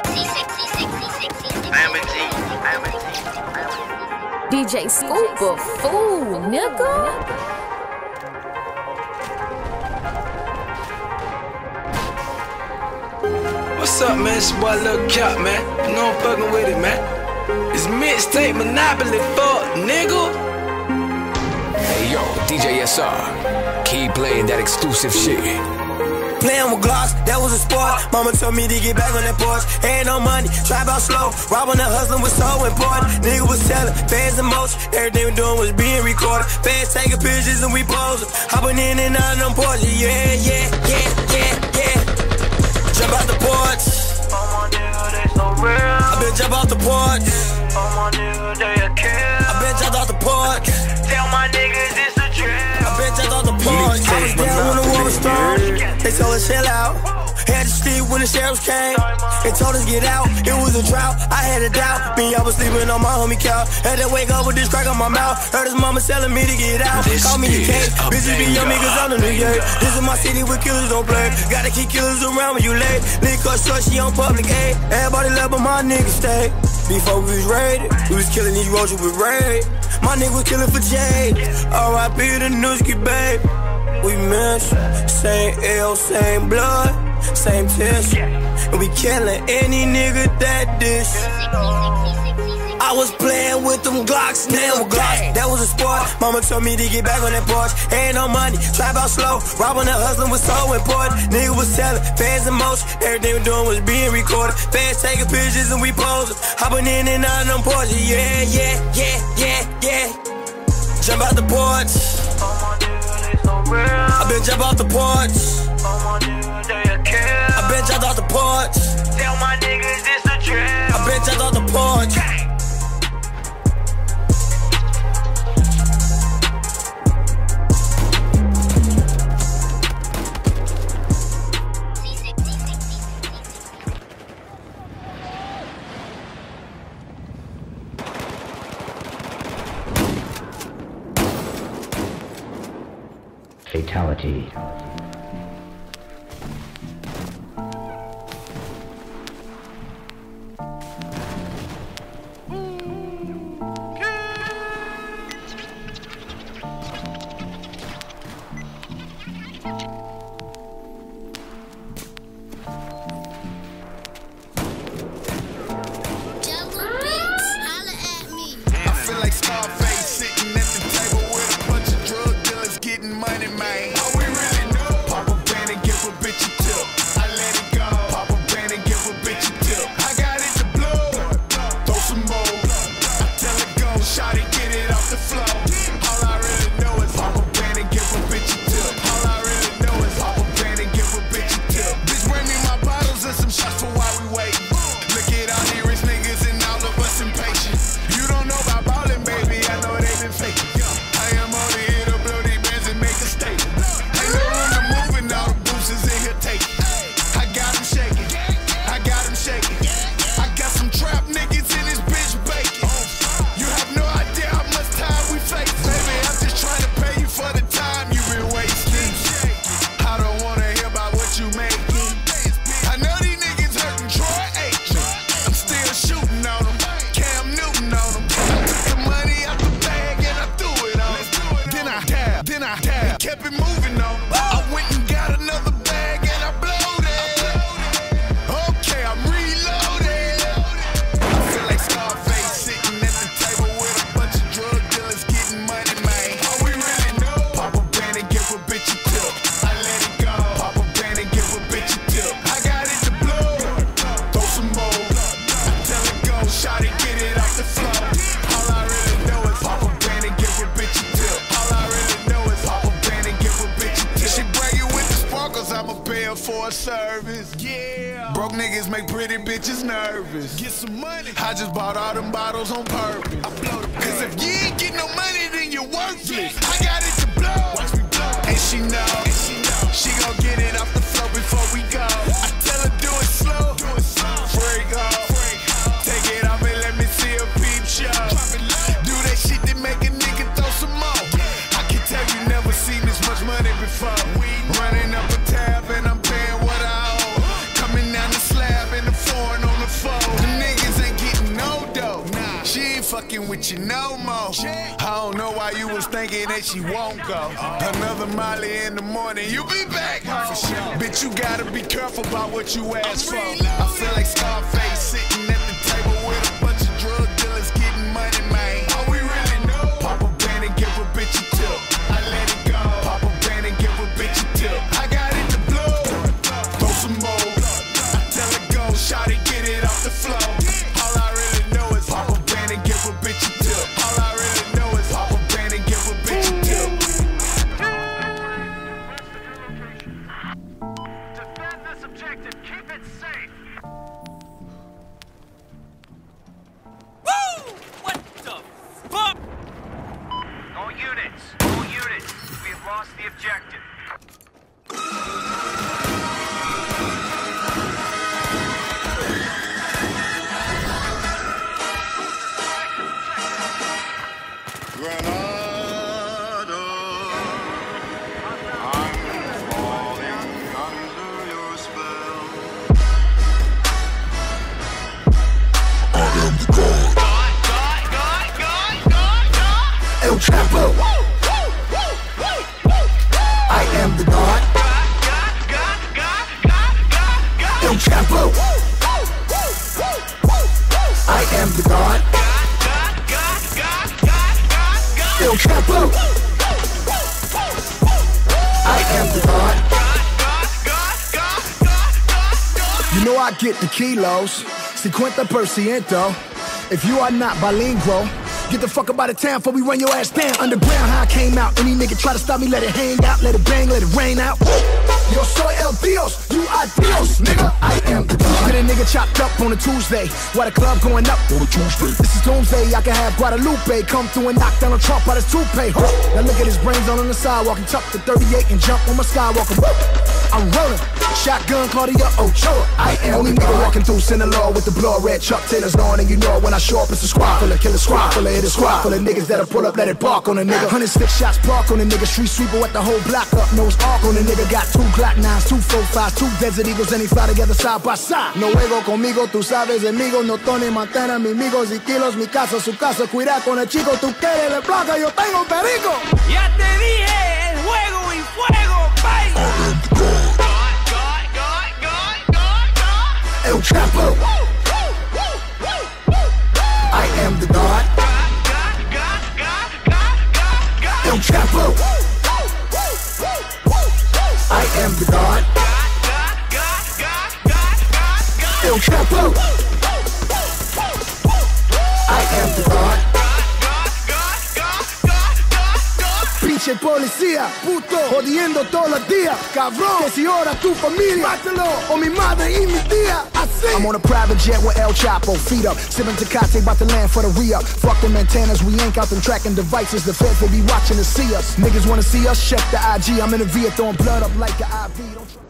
DJ Scooper, fool, nigga. What's up, man? It's your boy Lil Cap, man. You know I'm fucking with it, man. It's mixtape monopoly, fuck, nigga. Hey yo, DJ SR, keep playing that exclusive shit. Playing with Glocks, that was a sport. Mama told me to get back on that porch. Ain't no money, trap out slow. Robbing and hustling was so important. Nigga was selling, fans and motion. Everything we doing was being recorded. Fans taking pictures and we posing. Hopping in and out of them porches. Yeah. Jump out the porch. Oh my nigga, they so real. I been jump out the porch. Oh my nigga, they a kill. I been jump out the porch. Tell my niggas it's a drill. I been jumped off the porch. I was down when the war was strong. They told us chill out. Had to sleep when the sheriffs came. They told us get out. It was a drought. I had a doubt. Me, I was sleeping on my homie couch. Had to wake up with this crack on my mouth. Heard his mama telling me to get out. Call me the king. Bitches be young niggas on the New Year. This is my city where killers don't play. Gotta keep killers around when you late. Nigga cut short, she on public aid. Everybody love, but my niggas stay. Before we was raided, we was killing these roaches with raid. My nigga was killing for Jade. R.I.P. the Newski, babe. We miss, same L, same blood, same test. And we killing any nigga that dish. I was playing with them Glocks, damn Glocks. That was a sport. Mama told me to get back on that porch. Ain't no money, trap out slow. Robbing and hustling was so important. Nigga was selling, fans in motion. Everything we doing was being recorded. Fans taking pictures and we posing. Hopping in and out of them porches. Yeah. Jump out the porch. Oh my nigga, they so real. I been jump out the porch. Oh my nigga, they a kill. I been jumped out the porch. Tell my niggas it's a drill. I been jumped out the porch. Fatality. For a service, yeah. Broke niggas make pretty bitches nervous. Get some money. I just bought all them bottles on purpose. Cause if you ain't get no money, then you're worthless. I got it to blow. Watch me blow. And she know. She gon' get it off the floor before we go. I tell her do it slow. Freak off. Take it off and let me see a peep show. Do that shit that make a nigga throw some more. I can tell you never seen this much money before. Running up a tab and I'm paying what I owe. Coming down the slab and the foreign on the floor. fucking with you no more. I don't know why you was thinking that she won't go. Another Molly in the morning, you be back home. Bitch, you gotta be careful about what you ask for. I feel like Scarface sitting at the table with a bunch of drug dealers getting money, man. All we really know, pop a band and give a bitch a tip. I let it go. Pop a band and give a bitch a tip. I got it to blow. Throw some more. I tell her go, shawty, get it off the floor. All I really know is pop a band and give a bitch a tip. All I really know is pop a band and give a bitch a tip. Defend this objective. Keep it safe. Woo! What the fuck? All units, we have lost the objective. Granada, I'm falling under your spell. I am the god. El Chapo. I am the god. El Chapo. I am the god. El Chapo. I am the god. You know I get the kilos, 50%. If you are not bilingual, get the fuck up out of town before we run your ass down. Underground, how I came out. Any nigga try to stop me, let it hang out, let it bang, let it rain out. Yo soy el Dios, you are Dios, nigga. I am the God. Get a nigga chopped up on a Tuesday, while the club going up on a Tuesday. This is doomsday, I can have Guadalupe come through and knock down a Trump out his toupee. Now look at his brains on the sidewalk and tuck the 38 and jump on my skywalker. I'm rolling, shotgun Claudia Ochoa. I am only nigga walking through Sinaloa with the blood red Chuck Taylors on, and you know when I show up it's a squad full of killer squad full of hit a squad full of niggas that'll pull up, let it bark on a nigga. 106 shots park on a nigga, street sweeper with the whole block up, nose arc on a nigga. Got 2 Glock 9s, 2 4-5s, 2 Desert Eagles, and they fly together side by side. No juego conmigo, tú sabes, amigos, no Tony Montana, mis amigos y kilos, mi casa, su casa, cuidado con el chico, tú quieres le placa, yo tengo perico. Ya te dije, el juego y fuego, bye. El Chapo. I am the god. El Chapo. I am the god. El Chapo. I am the god. Pinche policía, puto, jodiendo todos los días. Cabrón, que si ora tu familia, mátalo, o mi madre y mi tía. Así. I'm on a private jet with El Chapo, feet up, sipping Tecate, about to land for the re-up. Fuck them antennas, we ain't out them tracking devices. The feds will be watching to see us. Niggas wanna see us, check the IG. I'm in the V throwing blood up like the IV. Don't